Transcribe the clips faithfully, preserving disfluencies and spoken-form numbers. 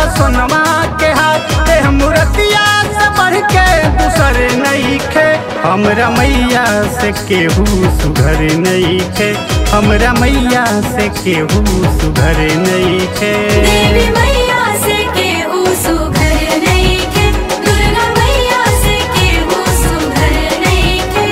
सोनमा के हाथ ते मूर्तिया से बढ़ के दूसर नहीं खे। हमरा मैया से केहू सुघर नहीं खे, हमरा मैया से केहू सुघर नहीं खे। देवी मैया से केहू सुघर नहीं खे, दुर्गा मैया से केहू सुघर नहीं खे।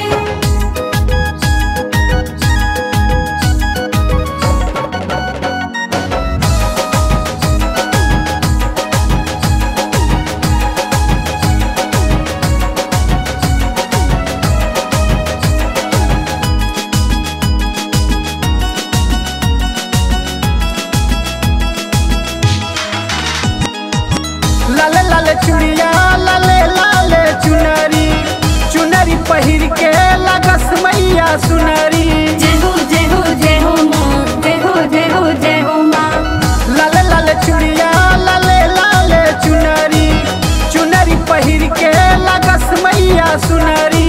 लाले लाले चुड़िया लाले लाले चुनरी, चुनरी पहिर के लगस मैया सुनरी। जय हो जय हो जय हो माँ, जय हो जय हो जय हो माँ। लाले लाले चुड़िया लाले लाले चुनरी, चुनरी पहिर के लगस मैया सुनरी।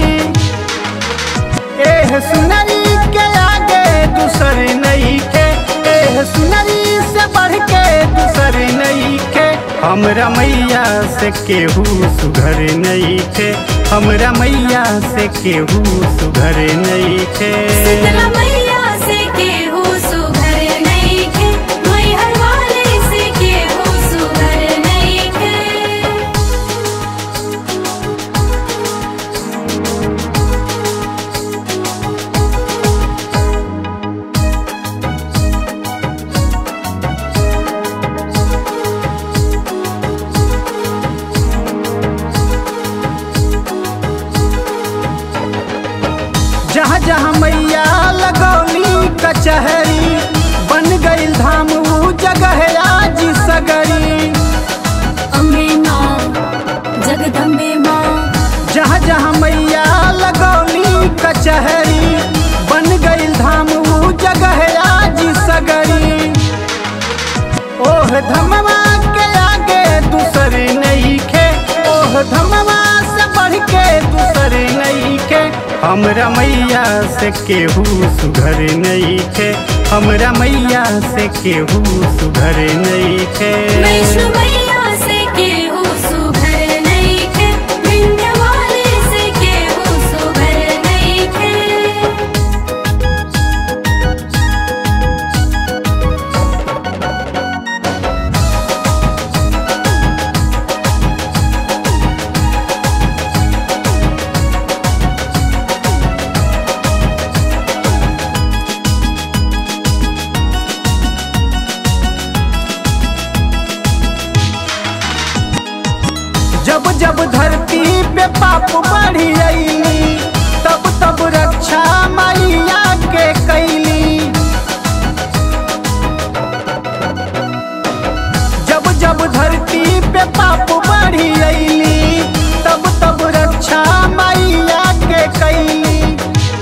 एह सुनरी के आगे दूसर नहीं खे, एह सुनरी से बढ़ के दूसर नहीं खे। हमरा मैया से केहू सुघर नहीं खे, हमरा मैया से केहू सुघर नहीं खे। शीतला मैया से केहू सुघर नहीं खे, मैहर वाले से केहू सुघर नहीं खे। जहाँ जहाँ मैया लगौली कचहरी, बन गई धाम ऊ जगह आज सगरी। अम्बे माँ जगदम्बे माँ, जहाँ जहाँ मैया लगौली कचहरी, बन गई धाम ऊ जगह आज सगरी। ओह धमवा के आगे दूसर नहीं खे, ओह धमवा से बढ़ के दूसर नहीं खे। हमरा मैया से केहू सुघर नहीं खे, हमरा मैया से केहू सुघर नहीं खे। वैष्णो मैया से केहू सुघर नहीं खे, विंध्य वाले से केहू सुघर नहीं खे। जब जब धरती पे पाप बढ़ी अइली, तब तब रक्षा मैया के कैली। जब जब धरती पे पाप बढ़ी अइली, तब तब रक्षा मैया के कैली।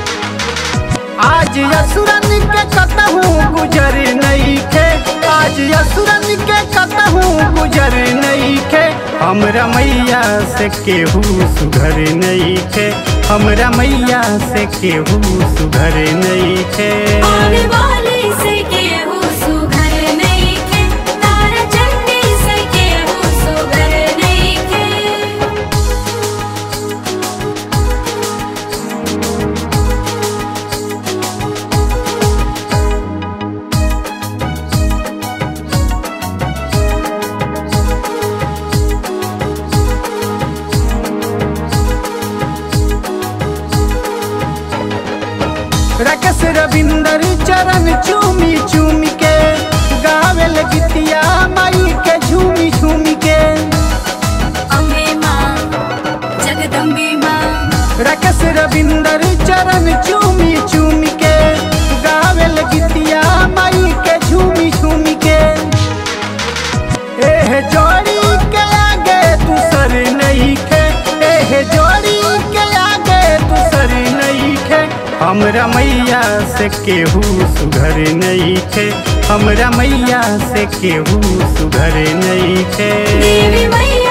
आज असुरन के कतहू गुजर नहीं खे, आज असुरन के कतहू गुजर नहीं खे। हमरा मैया से केहू सुघर नहीं खे, हमरा मैया से केहू सुघर नहीं खे। आने वाले से केहू सुघर नहीं खे, तारा चंडी से केहू सुघर नहीं खे। राकेश रविंदर चरण चूमी चूमी के गावेल गीतिया माई के झूमी झूमी के। अम्बे माँ जगदम्बे माँ, राकेश रविंदर चरण चूमी चूमी के गावेल गीतिया माई के झूमी झूमी के। एह जोड़ी के आगे दूसर नहीं खे, एह जोड़ी के आगे दूसर नहीं खे। हमरा मैया से केहू सुघर नहीं खे, हमरा मैया से केहू सुघर नहीं खे। देवी मैया